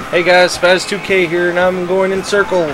Hey guys, Spaz2K here, and I'm going in circles.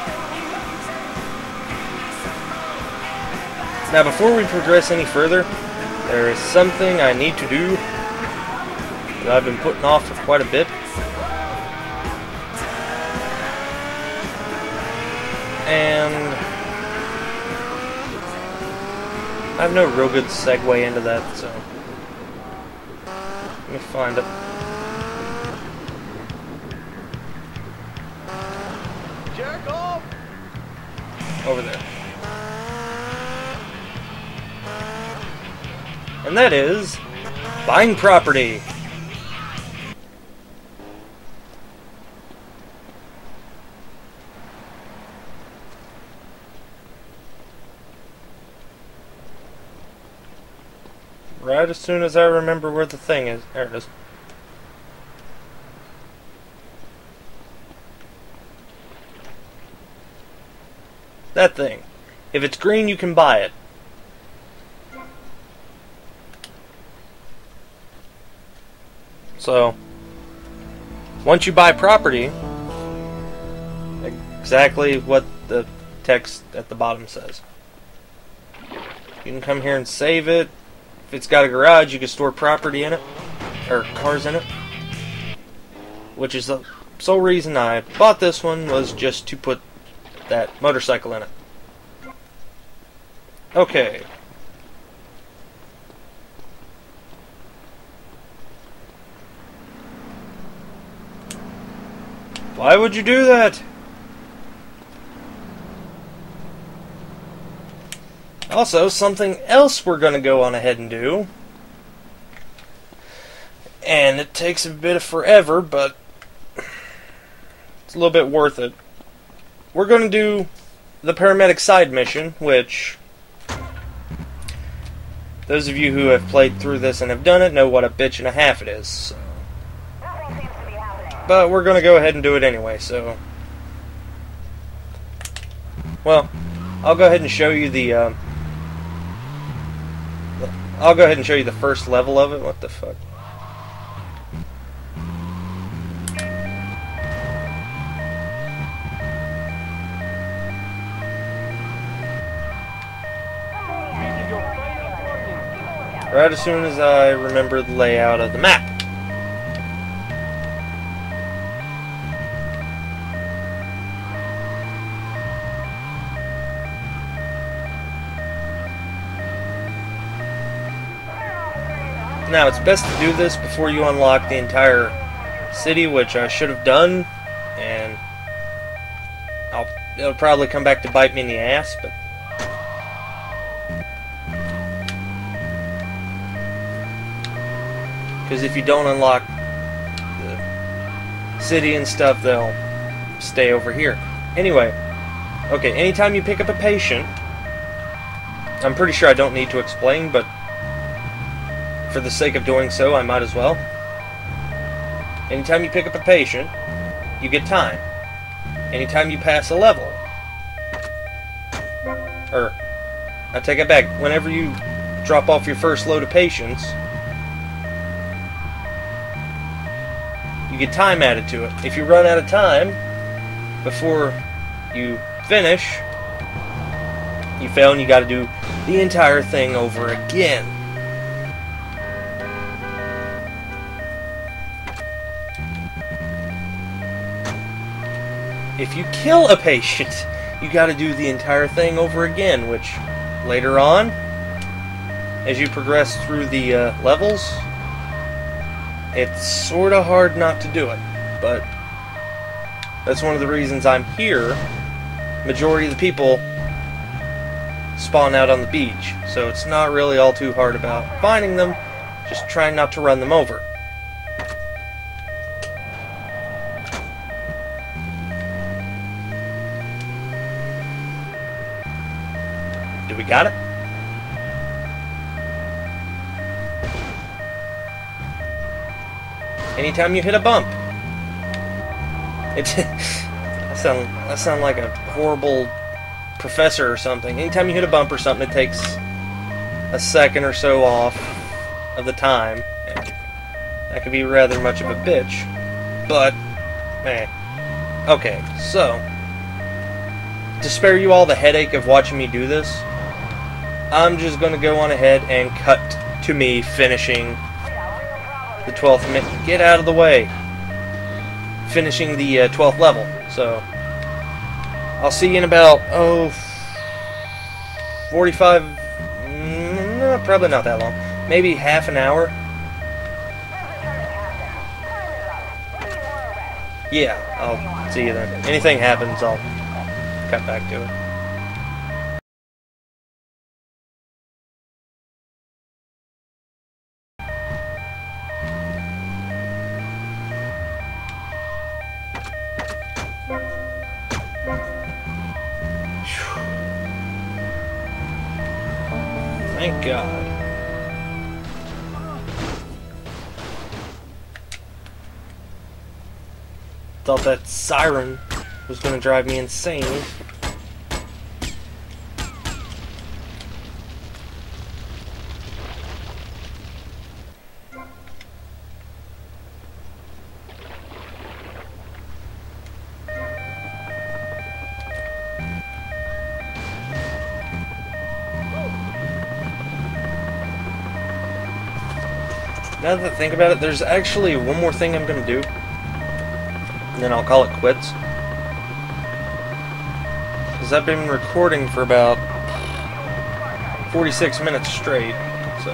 Now, before we progress any further, there is something I need to do that I've been putting off for quite a bit. And I have no real good segue into that, so let me find it. Over there. And that is buying property. Right as soon as I remember where the thing is. There it is. That thing. If it's green, you can buy it. So, once you buy property, exactly what the text at the bottom says. You can come here and save it. If it's got a garage, you can store property in it, or cars in it. Which is the sole reason I bought this one, was just to put that motorcycle in it. Okay. Why would you do that? Also, something else we're going to go on ahead and do. And it takes a bit of forever, but it's a little bit worth it. We're going to do the paramedic side mission, which those of you who have played through this and have done it know what a bitch and a half it is. So. But we're going to go ahead and do it anyway, so. Well, I'll go ahead and show you the first level of it. What the fuck? Right as soon as I remember the layout of the map. Now, it's best to do this before you unlock the entire city, which I should have done, and it'll probably come back to bite me in the ass, but because if you don't unlock the city and stuff, they'll stay over here. Anyway, okay, anytime you pick up a patient, I'm pretty sure I don't need to explain, but for the sake of doing so, I might as well. Anytime you pick up a patient, you get time. Anytime you pass a level, or, I take it back, whenever you drop off your first load of patients, you get time added to it. If you run out of time before you finish, you fail and you gotta do the entire thing over again. If you kill a patient, you gotta do the entire thing over again, which later on, as you progress through the levels, it's sort of hard not to do it, but that's one of the reasons I'm here. Majority of the people spawn out on the beach, so it's not really all too hard about finding them, just trying not to run them over. Do we got it? Anytime you hit a bump, I sound like a horrible professor or something. Anytime you hit a bump or something, it takes a second or so off of the time. That could be rather much of a bitch, but Man. Okay, so to spare you all the headache of watching me do this, I'm just gonna go on ahead and cut to me finishing the 12th minute. Get out of the way. Finishing the 12th level. So I'll see you in about 45. No, probably not that long. Maybe half an hour. Yeah, I'll see you then. Anything happens, I'll cut back to it. Thank God. Thought that siren was going to drive me insane. Now that I think about it, there's actually one more thing I'm going to do. And then I'll call it quits. Because I've been recording for about 46 minutes straight. So.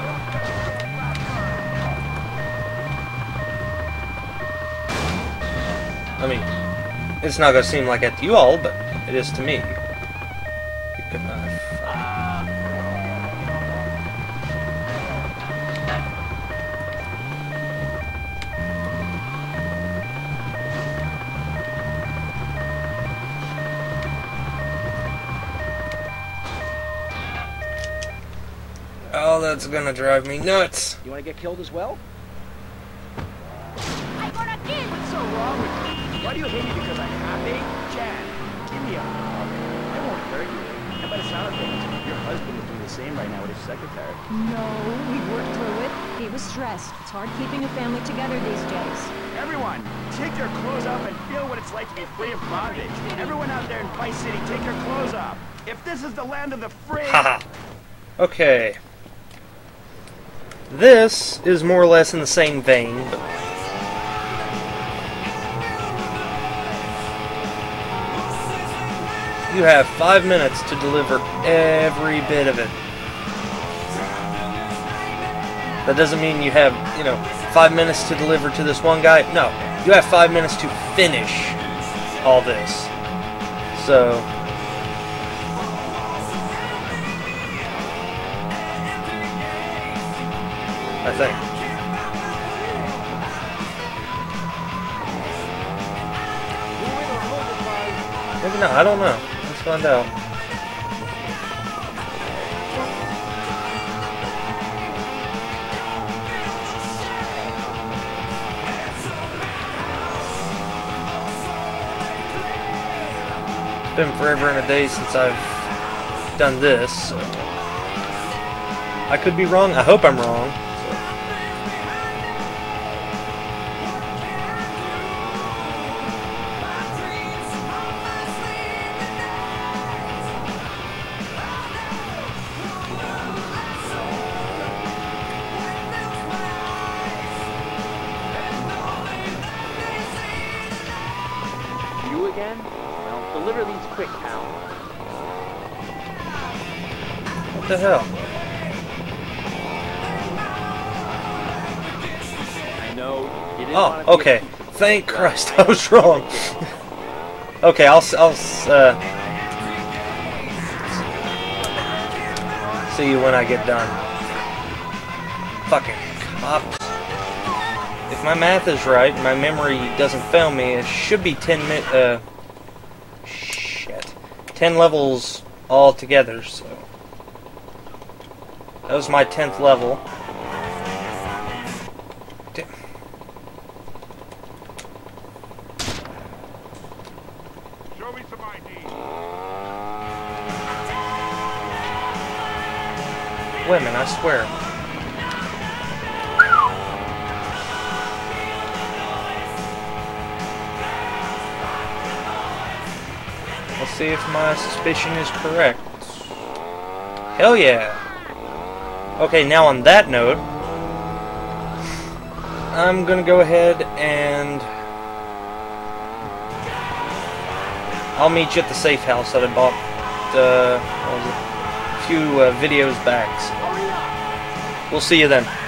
I mean, it's not going to seem like that to you all, but it is to me. Good enough. Oh, that's gonna drive me nuts. You want to get killed as well? I got a kid! What's so wrong with you? Why do you hate me because I'm happy? Jan, give me a hug. I won't hurt you. And by the sound of things, your husband is doing the same right now with his secretary. No, we worked through it. He was stressed. It's hard keeping a family together these days. Everyone, take your clothes off and feel what it's like to be free of bondage. Everyone out there in Vice City, take your clothes off. If this is the land of the free... Haha. Okay. This is more or less in the same vein, but you have 5 minutes to deliver every bit of it. That doesn't mean you have, 5 minutes to deliver to this one guy. No, you have 5 minutes to finish all this. So... I think. Maybe not, I don't know. Let's find out. It's been forever and a day since I've done this, so I could be wrong. I hope I'm wrong. Again? Well, deliver these quick, pal. What the hell? I know you didn't Oh, okay. Thank Christ, I was wrong. Okay, I'll see you when I get done. Fucking cops. If my math is right, my memory doesn't fail me, it should be 10 levels all together, so. That was my 10th level. Damn. Show me some ID. Women, I swear. Let's see if my suspicion is correct. Hell yeah! Okay, now on that note, I'm gonna go ahead and I'll meet you at the safe house that I bought what was it? A few videos back. So we'll see you then.